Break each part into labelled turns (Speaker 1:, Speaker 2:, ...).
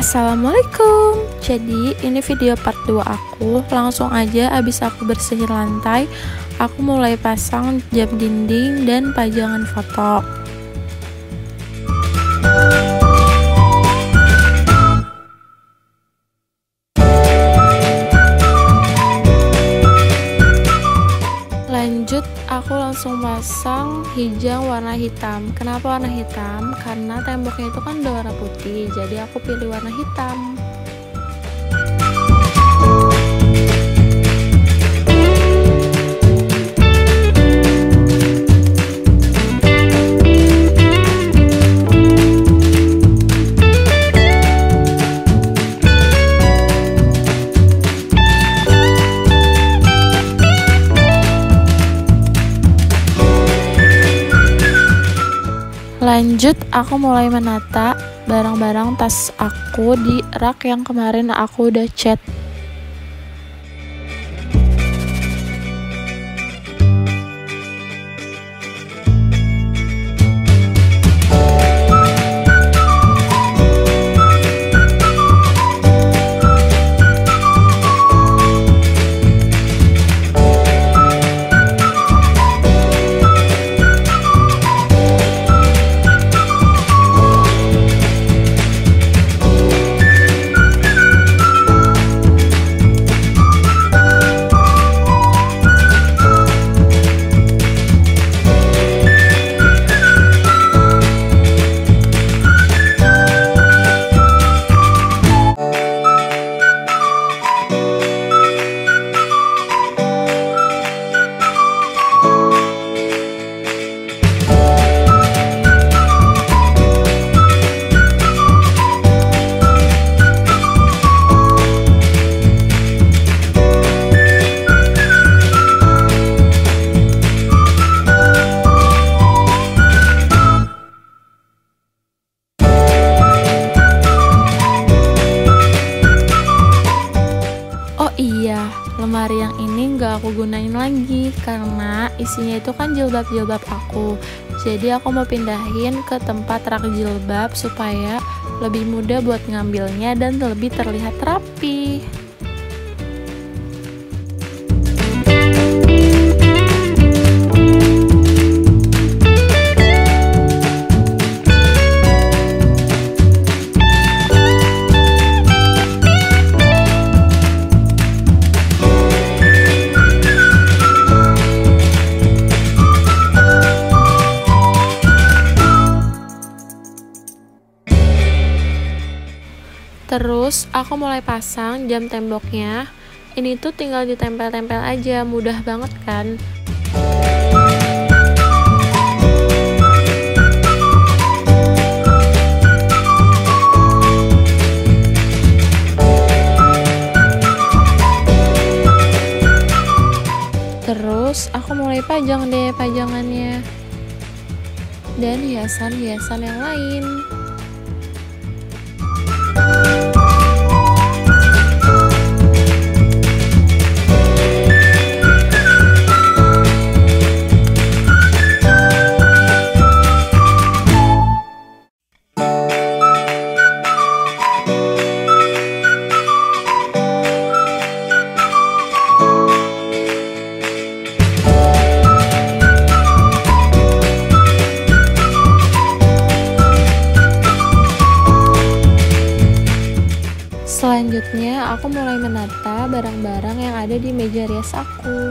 Speaker 1: Assalamualaikum. Jadi ini video part 2 aku. Langsung aja abis aku bersihin lantai, aku mulai pasang jam dinding dan pajangan foto. Lanjut, aku langsung pasang hijau warna hitam. Kenapa warna hitam? Karena temboknya itu kan udah warna putih, jadi aku pilih warna hitam. Lanjut, aku mulai menata barang-barang tas aku di rak yang kemarin aku udah cat. Iya, lemari yang ini nggak aku gunain lagi karena isinya itu kan jilbab-jilbab aku. Jadi aku mau pindahin ke tempat rak jilbab supaya lebih mudah buat ngambilnya dan lebih terlihat rapi. Terus aku mulai pasang jam temboknya. Ini tuh tinggal ditempel-tempel aja, mudah banget kan? Terus aku mulai pajang deh pajangannya dan hiasan-hiasan yang lain. Selanjutnya, aku mulai menata barang-barang yang ada di meja rias aku.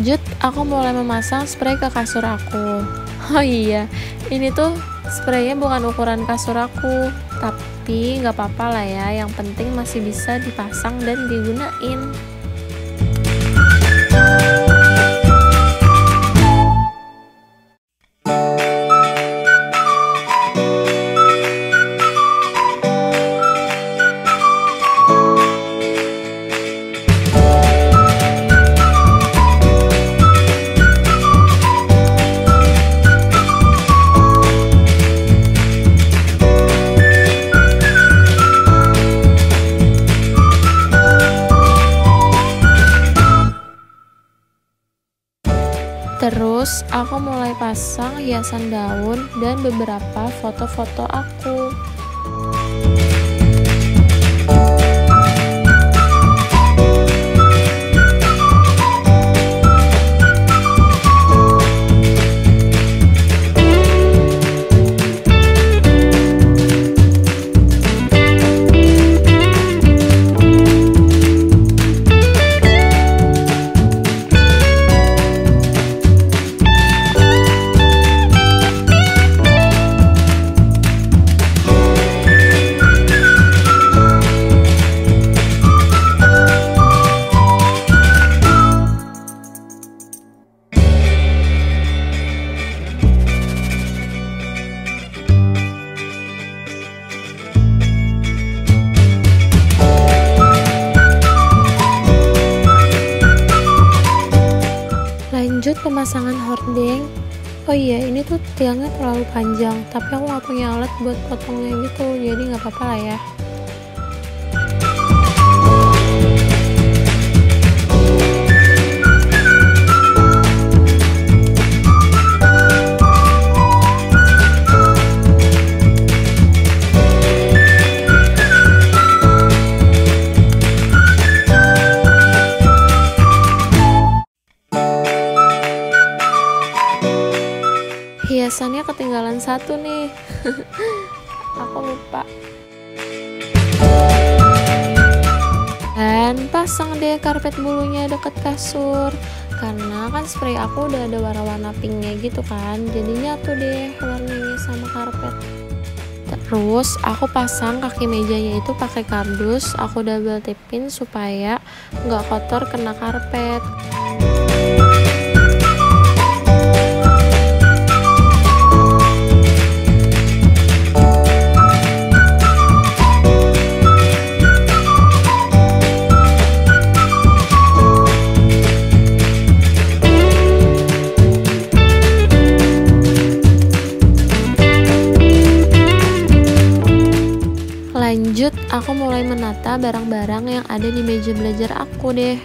Speaker 1: Lanjut, aku mulai memasang spray ke kasur aku. Oh iya, ini tuh spraynya bukan ukuran kasur aku, tapi nggak apa-apa lah ya, yang penting masih bisa dipasang dan digunain. Terus aku mulai pasang hiasan daun dan beberapa foto-foto aku. Lanjut pemasangan hordeng. Oh iya, ini tuh tiangnya terlalu panjang, tapi aku gak punya alat buat potongnya gitu, jadi gak apa-apa lah ya. Hiasannya ketinggalan satu nih. Aku lupa. Dan pasang deh karpet bulunya deket kasur. Karena kan spray aku udah ada warna-warna pinknya gitu kan, jadi nyatu deh warnanya sama karpet. Terus aku pasang kaki mejanya itu pakai kardus, aku double tipin supaya nggak kotor kena karpet. Lanjut, aku mulai menata barang-barang yang ada di meja belajar aku deh.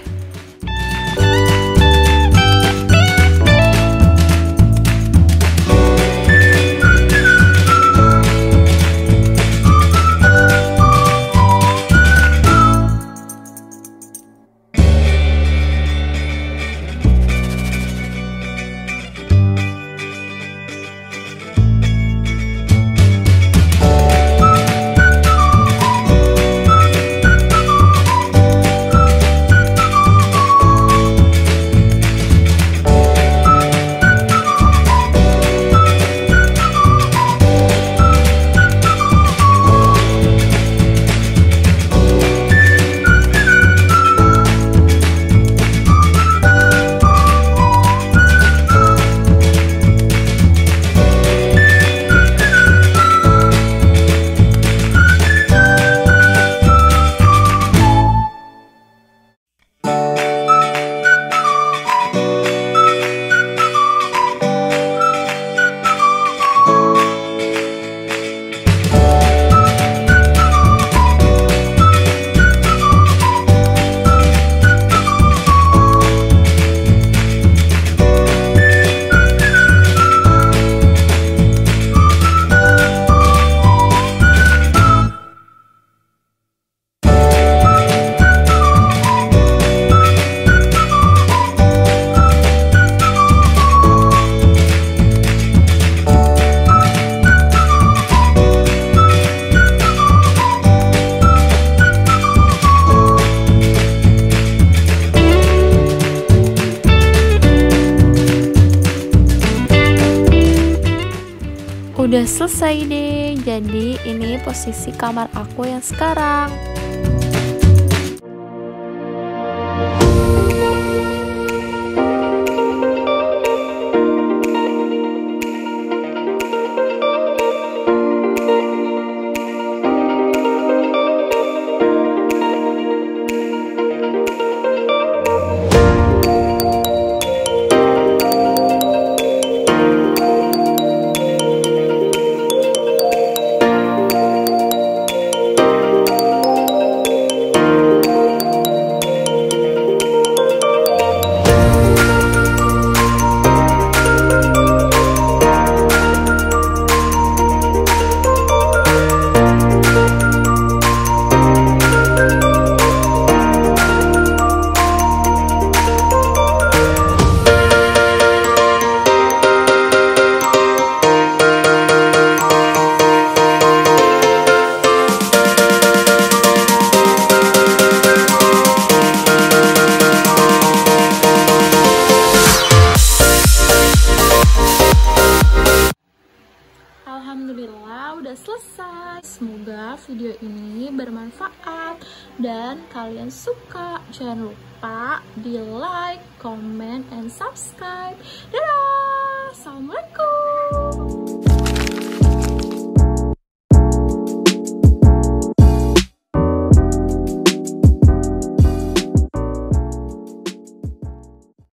Speaker 1: Udah selesai deh. Jadi ini posisi kamar aku yang sekarang. Alhamdulillah udah selesai. Semoga video ini bermanfaat dan kalian suka. Jangan lupa di like, comment, and subscribe. Dadah!